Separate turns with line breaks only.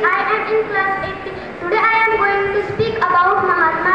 I am in class 8. Today I am going to speak about Mahatma